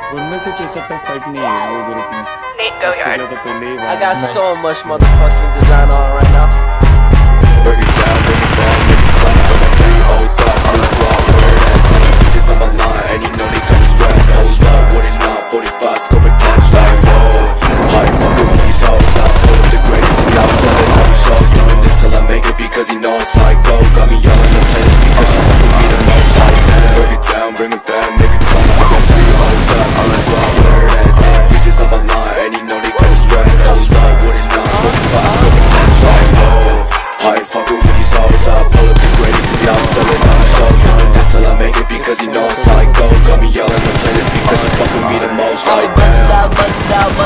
उनमें कुछ ऐसा फाइट नहीं है वो ग्रुप में। Nate Goyard. तो पहले ही I got so much motherfucking design on right now. Break it down, break it down, make it clap. I got 3 old thoughts on the block. Where that thing, bitches on my line, and you know they kinda strapped. Hold up, what it not, 45, scope and catch like whoa. I ain't fucking with these hoes, I'll pull up the greatest and I'll sell it all these shows. Doing this till I make it because he know it's psycho. Got me yelling the playlist because she fucking me the most like that. Break it down, bring it back, make it clap. I got 3 old thoughts on the block. Where that thing, bitches on my line, and you know they kinda strapped. Hold up, what it not, 45, scope and catch like whoa. I ain't fucking with these hoes, I'll pull up the greatest and y'all sell it on the shows. Doing this till I make it because you know it's psycho. Got me yelling the playlist because she fucking me the most like damn. Buzz it out.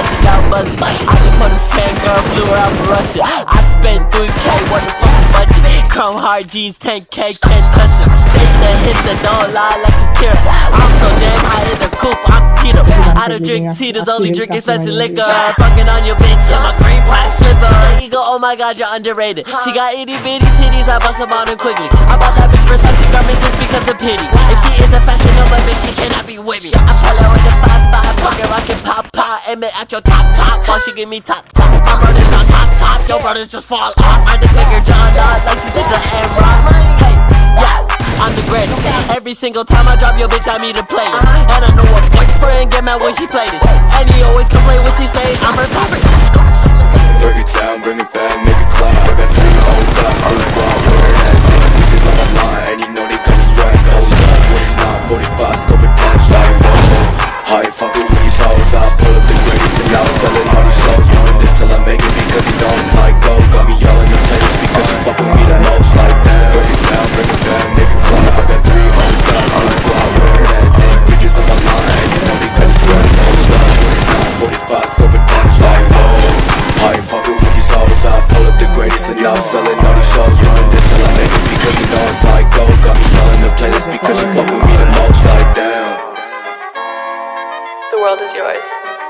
I just put a fangirl, flew her out for Russia. I spent 3K, what the fucking budget. Chrome hard G's, 10K, can't touch it. Take the hits that don't lie like Shakira. I'm so damn high in the coupe, I'm keto. I don't drink Tito's, only drink expensive liquor. Fucking on your bitch, I'm a green pie slipper. Ego, oh my god, you're underrated. She got itty bitty titties, I bust them on her quickly. I bought that bitch Versace garments just because of pity. If she is a fashion Nova, bitch, she cannot be with me. I pull her with the 5-5, pocket rocket pop. Aim it at your top, while she give me top. My brother's on top, your brothers just fall off. I just make her John Dodd like she's in the Amrock. Hey, yeah, I'm the greatest. Every single time I drop your bitch, I meet a playlist. And I know a boyfriend get mad when she play this. And he always complain when she say I'm her favorite. Break it down, bring it back, make it clap. I got 3 old thoughts on the block. Where that thing, bitches on my line, and you know they come strapped. Hold up, what it not, 45, scope and catch like whoa. I ain't fucking with these hoes, I'll pull up the greatest and I'll sell it all these shows. Doing this till I make it because he know it's psycho. Got me yelling the playlist because she fucking me the most like that. Break it down, bring it back, make it clap. I got 3 old thoughts on the block. Where that thing, bitches on my line, and you know they kinda strapped. Hold up, 29, 45, scope and catch like whoa. I ain't fucking with these hoes, I'll pull up the greatest and I'll sell it all these shows. Doing this till I make it because he know it's psycho. Got me yelling the playlist because she fucking me the most like damn. The world is yours.